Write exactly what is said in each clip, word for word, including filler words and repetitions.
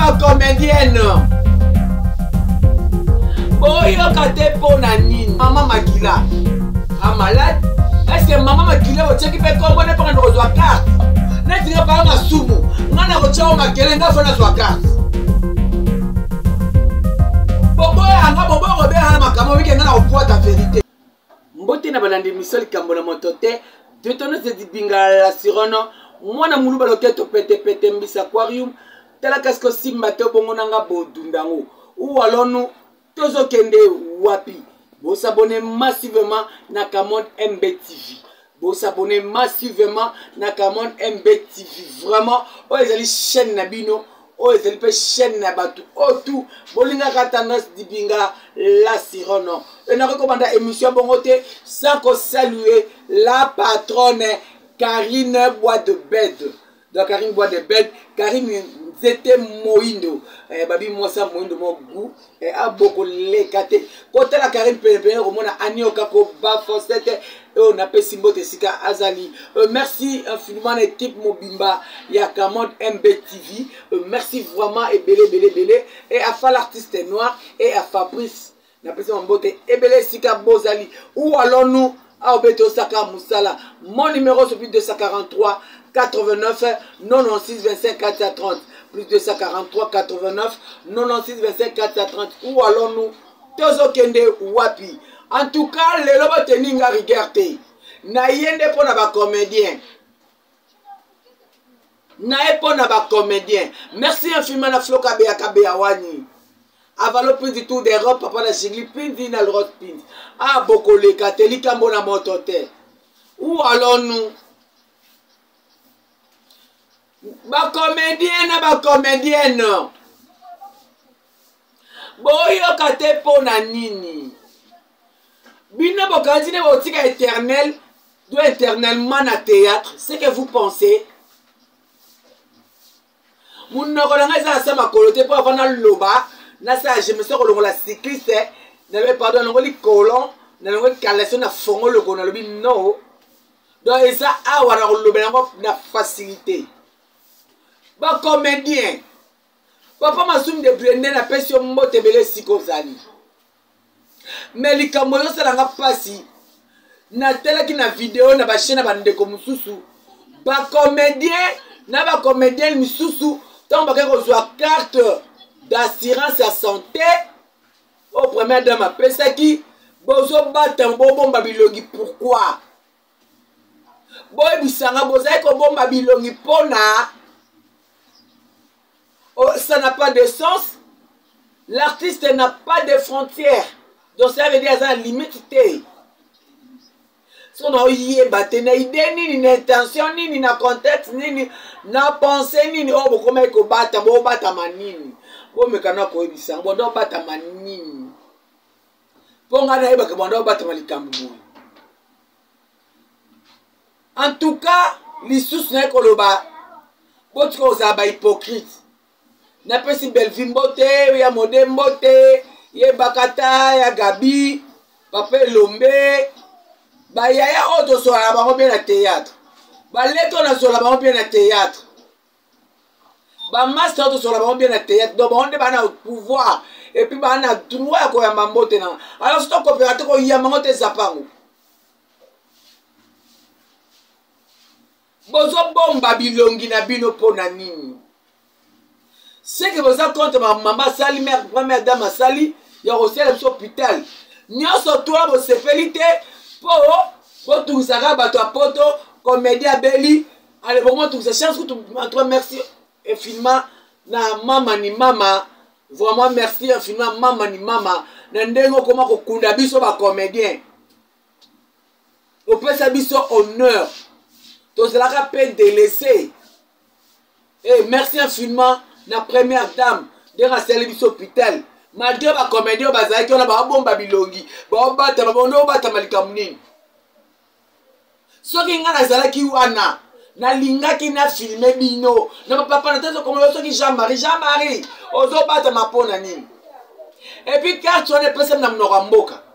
ba comédienne. Boyoka te pona nini. Maman Makila. A malade. Est-ce que maman Makila o tcheki pe kombo ne pas ndozwa carte. Ne tire pas ma sumu. Ngana ko tchao Makela nga fona zwa carte. Bobo anga bobo robe ha makamo wike ngana opwa ta vérité. Mbote na balandi misoli kambo na motote. De tonne de dibinga la sirono. Mwana mulu baloke to pete pete mbisa aquarium. Tela kasko simba te bongo nanga bodundango. Ou alonu tozo kende wapi. Vous s'abonnez massivement na Camon M B T V. Vous s'abonnez massivement na Camon M B T V. Vraiment, oh les ali chaîne nabino, oh les ali pe chaîne nabatu, oh tout. Bolinga katanas dibinga la sirono. Et na recommande émission bongote sans qu'on saluer la patronne Karine Bois de Bed. Donc Karine Bois de Bed, Karine c'était Moindo. Eh babi moi ça Moindo mon goût et a beaucoup les kate. Côté la Karine Pépé au monde Anio Kako ba Fossette et on appelle Simbote Sika Azali. Euh, merci infiniment l'équipe Mobimba Yakamon M B T V. Euh, merci vraiment et belé belé belé et à Fa l'artiste noir et à Fabrice. N'appelle ça Mbote et belé Sika Bozali. Où allons-nous à Obeto Saka Moussala. Mon numéro c'est plus deux cent quarante-trois quatre-vingt-neuf quatre-vingt-seize vingt-cinq quatre cent trente. Plus deux cent quarante-trois quatre-vingt-neuf quatre-vingt-seize vingt-cinq quatre cent trente. Où allons-nous? Tozo kende wapi. En tout cas, les lobos teninga rigerte. Na yende pour na ba comédien. Na e pour na ba comédien. Merci infiniment na Floka Bea Kabea Wani. Avalo pindi tout d'Europe, papa na chigli pindi na l'Europe pindi. Ah bokole katolika mbona motote. Où allons-nous? Ba comédien na ba comédienne. Boyoka te pona nini. Bino bokandine botika éternel doit éternellement na théâtre. C'est que vous pensez. Mon nokolanga za sa makolote po avana loba. Na sa je me suis relongé la cycliste. N'avait pas de l'ongoli colon. N'avait calation na fongo le kono lobi no. Donc ça a wara lobe na facilité. Ba comédien. Papa masum de blende na pesio mbote bele sikozali. Mais li kamoyo salanga pasi. Na tela ki na vidéo na ba chaîne ba ndeko mususu. Ba comédien na ba comédien mususu tant ba ko zwa carte d'assurance à santé au premier de ma pesa ki bozo batan bomba bilongi pourquoi? Boy bisanga bozai ko bomba bilongi pona. Oh, ça n'a pas de sens. L'artiste n'a pas de frontières. Donc ça veut dire que ça a limite. Si on a eu une idée, ni une intention, ni une contexte, ni une pensée, ni une oh, comment on bat, on bat manini. Bon, mais quand on a eu ça, on bat manini. Bon, on a eu ça, on bat manini. En tout cas, les sous n'est que le bas. Bon, tu es hypocrite. Na pesi Belvin Mbote, ya Mode Mbote, ya Bakata, ya Gabi, Papa Lombe, ba yaya oto so la bango bien na théâtre. Ba leto na so la bango bien na théâtre. Ba master oto so la bango bien na théâtre. Donc on est ba na pouvoir et puis ba na droit ko ya Mbote na. Alors c'est ton coopérateur ko ya Mbote zapango. Bozo bomba bilongi na bino pona nini. C'est que vous avez compte ma maman sali, mère, première dame sali, il y a aussi l'hôpital. Nous sommes toi, vous se félicitez pour pour tout ça, bateau à poto, comédien belli. Allez, vraiment tout ça, chance que tu m'entres merci infiniment na maman ni maman. Vraiment merci infiniment maman ni maman. N'endengo comment qu'on kunda biso ba comédien. Au peut ça biso honneur. Tout cela qu'a peine de laisser. Et merci infiniment. La première dame de la service hôpital malgré la comédie au bazar qui on a ba bomba bilongi ba bata ba bono bata malikamuni soki ngana zala ki wana na linga ki na filmer bino na papa na tezo comme soki Jean-Marie Jean-Marie ozo bata mapona nini et puis carte on est personne na mnoka mboka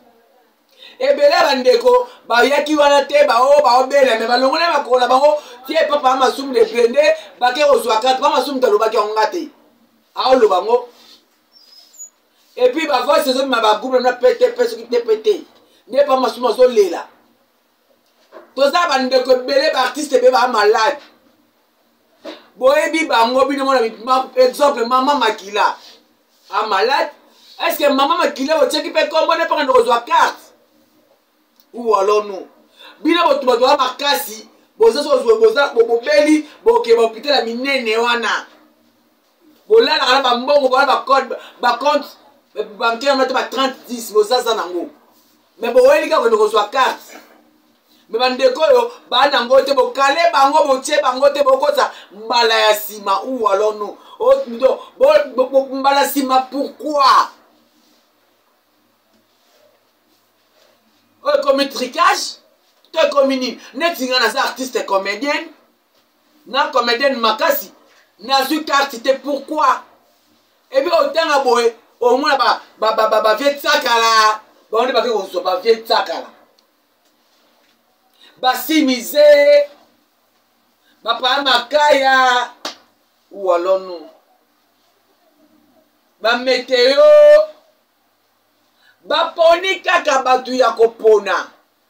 ebele bandeko ba yaki wana te ba o ba obela me balongona ba kola bango tie papa masumu de blende bake ozwa carte papa masumu talobaki ngate aoloba ngo et puis ba voix ces hommes ba groupe na pété pété qui te pété ne pas masumu zo lela toza bande ko belé ba artiste be ba malade boyebi bango bino mona exemple maman Makila a malade est-ce que maman Makila o tcheki pe kombo ne pas kozwa carte ou alors nous bino botu bato ba makasi boza so zo boza bobeli boke ba hôpital minene wana bolala kala ba mbongo ba ba code ba compte bancaire na ba trente dix boza za nango mais boyeli ka ko kozwa carte mais bandeko yo bana ngote bokale bango botie bango te bokosa mbala ya sima ou alors nous oh bo mbala sima pourquoi oh comme tricage te communine netinga na za artiste comédienne na comédienne makasi na zu carte te pourquoi et bien autant boye au moins ba ba ba ba vie tsakala ba on ba ke ba vie tsakala basimize bapa makaya ou alors nous ba météo baponi kaka batu ya kopona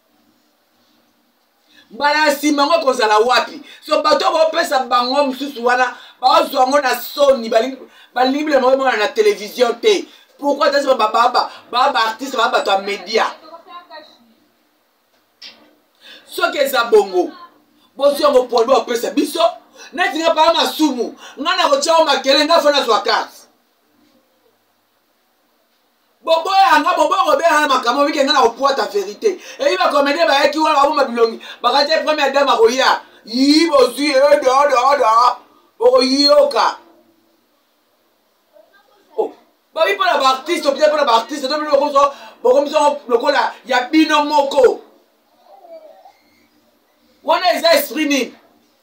mbala sima ngo kozala wapi so bato bopesa bango msusu wana bazwa ngo na soni balingi bile mo na télévision te pourquoi tasi baba baba baba artiste baba bato média so ke za bongo bosi ngo pondo opesa biso neti nga pa masumu ngana ko chao makele nga fona swa carte bobo anga bobo ko be ha makamo wike ngana opota vérité et il va commander ba yaki wala abo mabilongi bakate première dame ko ya yi bosi e do do do boko yoka oh ba bi para ba artiste ou peut-être para ba artiste to bi ko so boko miso lokola ya bino moko wana eza esprit nini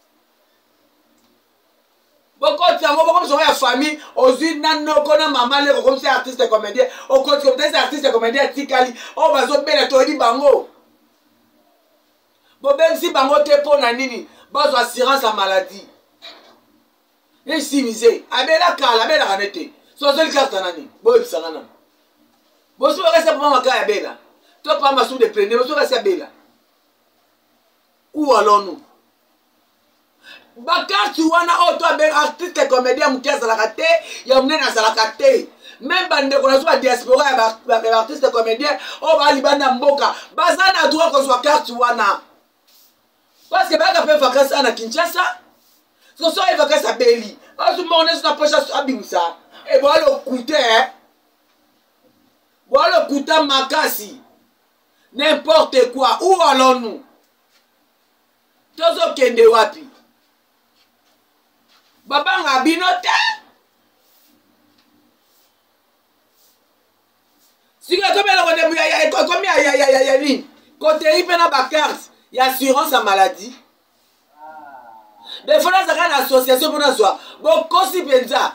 bokoti yango bokomi songo ya famille ozwi nanoko na mama leko comme c'est artiste comédien okoti comme c'est artiste comédien atikali oyo bazobela toyebi bango bobengisi bango te mpo na nini bazwa assurance ya maladie esimise abela kala abelaka ne te so azoli karta nani boyebisanga nani bosi bokasi poma maka ya bela to pa masumu de prene bosi bokasi abela ou alors nous bakati wana oto abe artiste comédien muki azalaka te ya munene azalaka te même bandeko na zwa diaspora ya ba artiste comédien o ba libanda mboka baza na droit kozwa carte wana parce que baka pe vacances ana Kinshasa so so e vacances a Beli azu mone na pocha abimsa e bo alo coûter hein bo alo coûter makasi n'importe quoi où allons-nous tozo kende wapi babanga bino te sika comme la konde ya ya comme ya ya ya ya ni côté ipena ba carte ya assurance à maladie des fois ça une association pour nous bokosi penza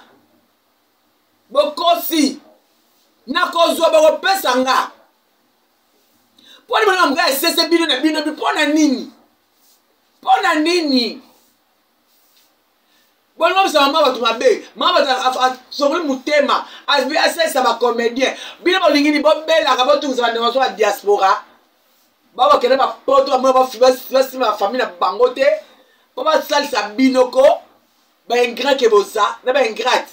bokosi na kozwa ba pesa nga poni mwana mga sese bino na bino pona nini pona nini bon non ça mama batu mabe mama batu songoli mutema asbi asesa ba comédien bino bolingini bobela ka botu za ndemo so diaspora baba kene ba poto mama ba fibasi ma famille na bangote baba salisa binoko ba ingrat ke bosa na ba ingrat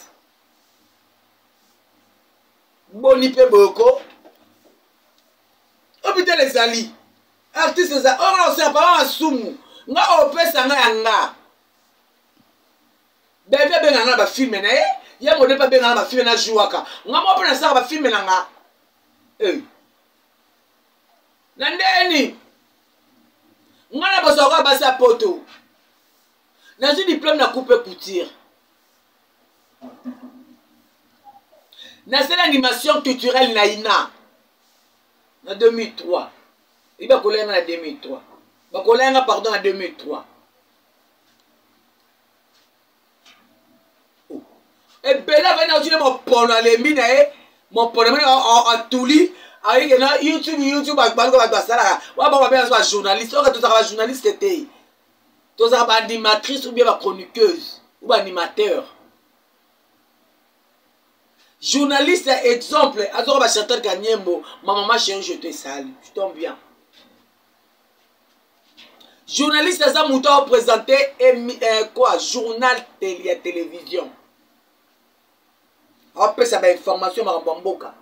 boni pe boko obite les ali artistes za on a ça pas sumu nga opesa nga yanga bebe benga nga ba film na ye ya model pa benga ba film na juwaka nga mo pona sa ba film na nga eh na ndeni nga na bosa ka ba sa poto na un diplôme na coupe couture na c'est l'animation culturelle na ina na deux mille trois iba kolenga na deux mille trois bakolenga pardon en deux mille trois oh. Et bela va na mon pono le mina e mon pono en tuli avec na YouTube YouTube ba ba ba sala wa ba ba ba journaliste o ka to sala journaliste te tous ba animatrice ou bien ba chroniqueuse ou ba animateur. Journaliste exemple, azora ba chanteur Kanyembo, ma maman chérie je te salue, je tombe bien. Journaliste ça mouton présenté euh, quoi journal télé télévision. Après ça ba information ma mboka.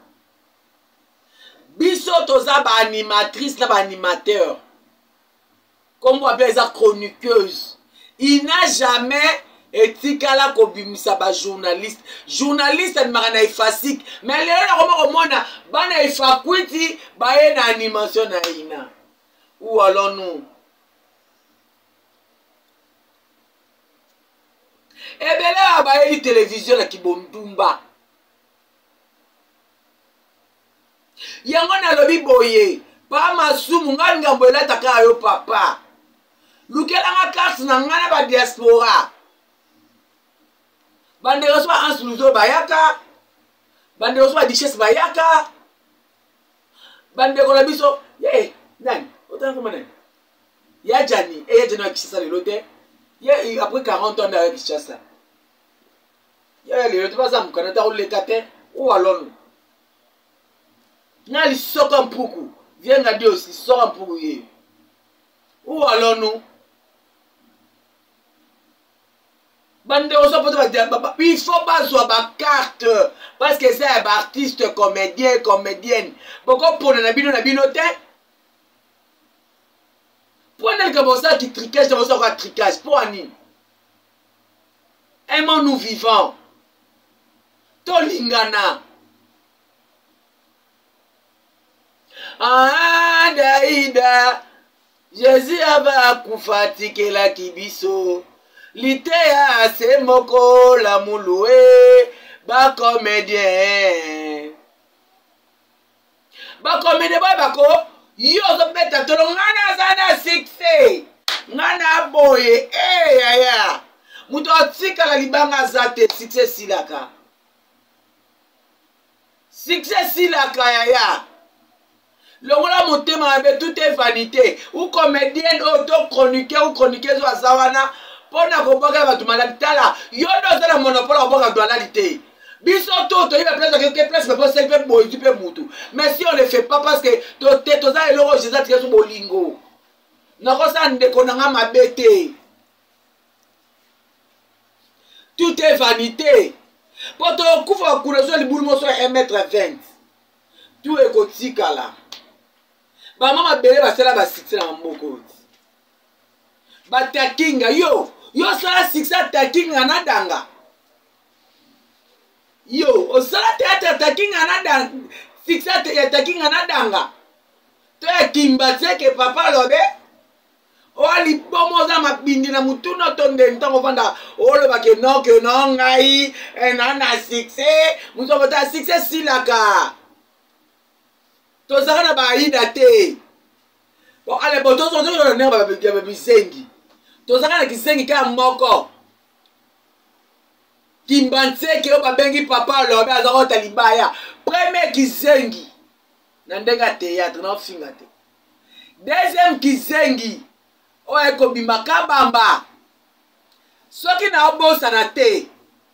Biso toza ba animatrice na ba animateur. Comme on appelle ça chroniqueuse. Il n'a jamais etikala kobimisa ba journaliste. Journaliste ni marana ifasik. Mais lelo na koma komona bana ifakwiti ba ye na animation na ina. Ou alors nous. Ebele ba ye télévision na kibondumba. Yango na lobi boye. Pa masumu ngani ngambo elataka yo papa. Lukela nga carte na ngana ba diaspora. Bande reçoit un slouzo bayaka. Bande reçoit duchesse bayaka. Bande kola biso, ye, nani, autant comme nani. Ya Jani, et ya Jani avec Kishasa le lote. Ye après quarante ans avec Kishasa. Ya le lote pas ça mkanata ou le kate ou alors. Na li soka mpuku. Viens nga dire aussi soka mpuku ye. Ou alors nous. Bande il faut pas jouer ma carte parce que c'est un artiste, comédien, comédienne. Pourquoi pour le nabino nabinote? Prenez comme ça qui tricage, comme ça qui tricage. Pour Annie. Aimons-nous vivants. Tolingana. Ah, Daïda. Jésus avait kufatike la kibiso. Litea se moko la mouloué, ba comédien. Ba comédien ba bako, yo zo meta tolo ngana zana succès. Ngana boye, eh ya ya. Muto tika la libanga zate succès silaka. Succès silaka ya ya. Longola motema abe tout est vanité. Ou comédienne, auto-chroniqueur ou chroniqueuse wa zawana. Pona koboka batu maladi tala yo ndo zala monopole koboka dualité biso to to iba place que place pas selbe boy tu peux mutu mais si on le fait pas parce que to te to za eloko jésus tika so bolingo nako sa ndeko nanga mabete tout est vanité poto kufa kurezo libulu moso un mètre vingt tout est kotika là ba mama bele ba sala ba six na mboko ba takinga yo yo sala succès taking anadanga yo osala théâtre taking anadanga succès ya taking anadanga to ya kimbatse ke papa lobe o ali bomo za mabindi na mutuno tonde ntango vanda o le ba ke no ke no ngai na na succès muso bota succès silaka to sala ba ida te bon ale boto zo zo ne ba ba bisengi tozaka na kisengi ka moko kimbanse ke oba bengi papa lobe azako talibaya premier kisengi na ndenga théâtre na finga te deuxième kisengi o eko bimaka bamba soki na obosa na te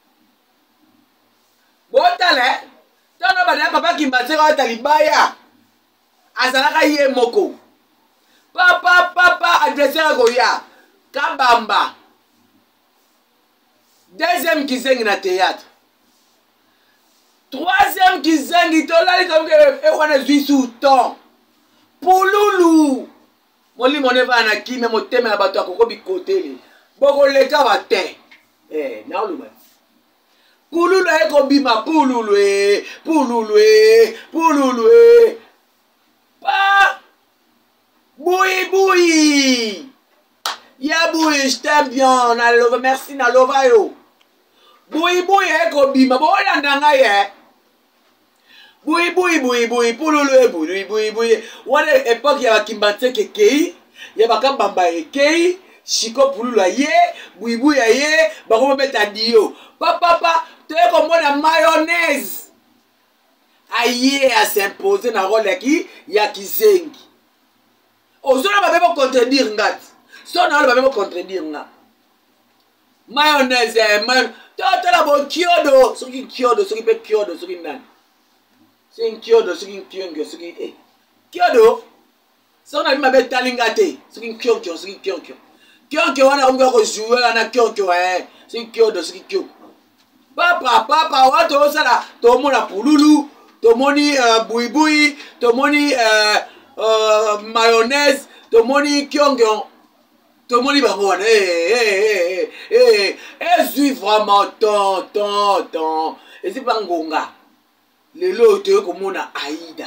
botale tono bana papa kimbanse ka talibaya azalaka ye moko papa papa adversaire goya Kabamba. Deuxième kizengi na théâtre. Troisième kizengi tolali comme que on a vu sous temps. Pululu. Moli moneva na kime motema na bato akoko bikoteli. Boko leka wate. Eh, na oluba. Pululu eko bima pululu e, pululu e, pululu e. Pa. Boui boui. Ya boui, je t'aime bien, na lova, merci na lova yo. Boui boui eko bima, bo landa nga ye. Boui boui boui boui, pululu e boui boui boui. Wane époque ya bakimbanse ke kei, ya bakambamba e kei, shiko pululu a ye, boui boui a ye, bako beta dio. Papa papa, te eko mona mayonnaise. Aye a s'imposer na rôle ki ya kizengi. Ozona ba bebo contredire ngati. so na ba même contredire nga mayonnaise man toto la bo kiodo so ki kiodo so ki pe kiodo so ki nani c'est un kiodo so ki kiongo so ki eh kiodo so na ma be talinga te so ki kiongo so ki kiongo kiongo wana ko ko jouer na kiongo eh so ki kiodo so ki kiongo papa papa wato sala to mona pululu to moni uh, buibui to moni uh, uh, mayonnaise to moni kiongo to moni bango eh eh eh eh eh suis vraiment tant tant tant et c'est pas ngonga le loto ko mona Aïda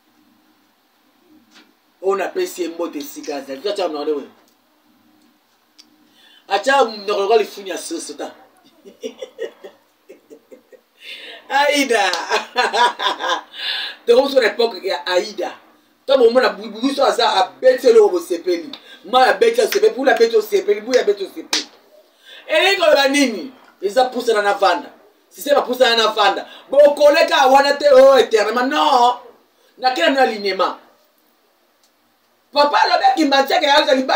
on appelle ces mots de sikaza tu as non we acha no ko le funya sosota Aïda de sur l'époque il y a Aïda toi mon na bubu so ça a bête le au sepeli ma bête au sepeli pour la bête au sepeli pour la bête au sepeli et les gars nini ils a poussé dans la vanda si c'est pas poussé dans la vanda bon collègue wana te oh éternellement non na quel alignement papa le mec qui m'a dit que il a dit bah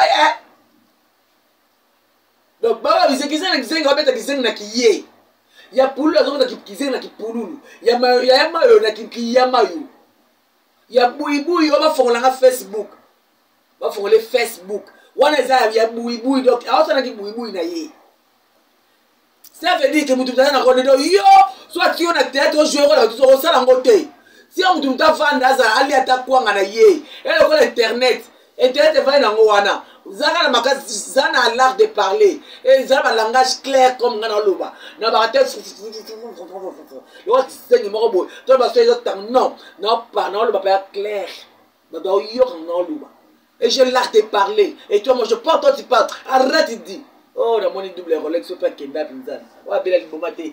donc baba vous qui c'est qui va mettre qui c'est na qui ya pulu azonga kipkize na kipululu ya ma ya mayo na kikiya mayo ya buibui oba fongola nga Facebook ba fongola Facebook wana za ya buibui donc awasa na kibuibui na ye ça veut dire que mutu tana ko ndo yo soit ki on a théâtre jouer ko la tout so sala ngote si on mutu ta vanda za ali atakwanga na ye et ko internet internet va na ngwana zaka na makazi zana l'art de parler et zana un langage clair comme ngana loba na ba tête yo c'est mo bo to ba so non non pas non loba pas clair ba do yo non loba et j'ai l'art de parler et toi moi je parle toi tu parles arrête il dit oh la monnaie double Rolex so faire kenda pinzan wa bela libomate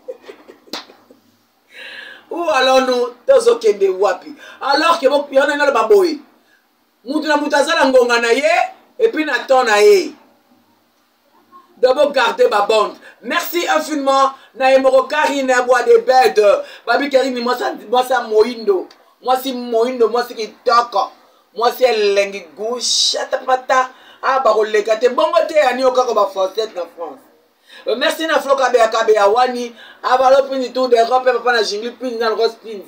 ou alors nous tozo kende wapi alors que bon yona na ba boy mutu na mutazala ngonga na ye et puis n'attend na ye d'abord garder ma bande merci infiniment na emoro Karine bois de bed babi Karine moi ça moi ça moindo moi c'est moindo moi c'est kitoko moi c'est lengi gauche pata ah ba kolega te bongo te ani okako ba français na France merci na floka be akabe ya wani abalo pini tour d'Europe papa na jingli pini na rose pini.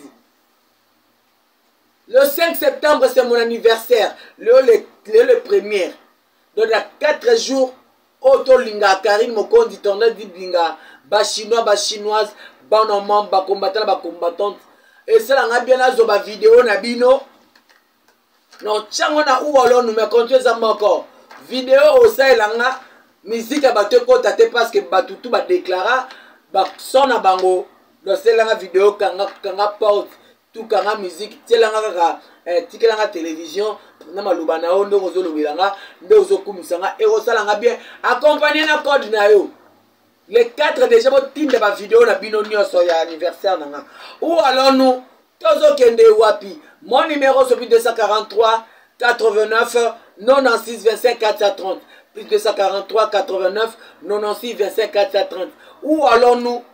Le cinq septembre, c'est mon anniversaire. Le, le, le, le premier. Donc, il y a quatre jours, Auto Linga, Karine, Mokondi, Tonda, Dibinga, Ba chinois, ba chinoise, ba normand, ba combattant, ba combattante. Et ça, on a bien la zoba vidéo, na bino. Non, tchango na ou alors nous me continuons ça encore. Vidéo au sein, langa, musique à battre côte à te parce que Batutu va déclarer, ba son à bango. Donc, c'est la vidéo, kanga, kanga porte. Tout kanga musique telanga kaka eh tikelanga télévision na maluba na ondo kozo lobelanga nde ozo kumisanga et osalanga bien accompagner na code na yo les quatre déjà bo tinde ba vidéo na bino nyoso ya anniversaire nanga ou alors nous tozo kende wapi mon numéro c'est plus deux cent quarante-trois quatre-vingt-neuf quatre-vingt-seize vingt-cinq quatre cent trente plus deux cent quarante-trois quatre-vingt-neuf quatre-vingt-seize vingt-cinq quatre cent trente ou alors nous